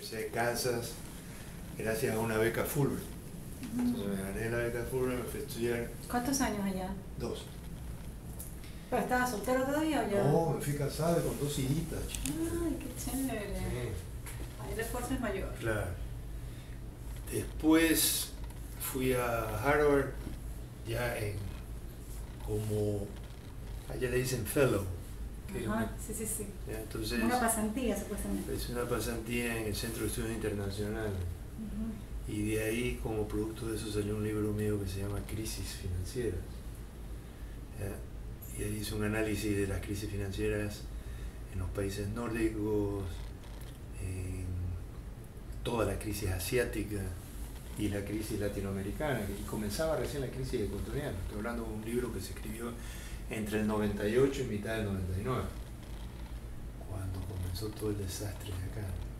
empecé de Kansas gracias a una beca Fulbright. Entonces me gané la beca Fulbright, me fui a estudiar. ¿Cuántos años allá? 2. ¿Pero estabas soltero todavía o ya? No, me fui casado con 2 hijitas. Ay, qué chévere. Sí. Ahí el esfuerzo es mayor. Claro. Después fui a Harvard ya como, allá le dicen fellow. Que Ajá, sí. ya, entonces, Una pasantía, supuestamente. es una pasantía en el Centro de Estudios Internacionales. Y de ahí, como producto de eso, salió un libro mío que se llama Crisis Financieras. ¿Ya? Y ahí hice un análisis de las crisis financieras en los países nórdicos, en toda la crisis asiática y la crisis latinoamericana. Y comenzaba recién la crisis ecuatoriana. Estoy hablando de un libro que se escribió entre el 98 y mitad del 99, cuando comenzó todo el desastre de acá.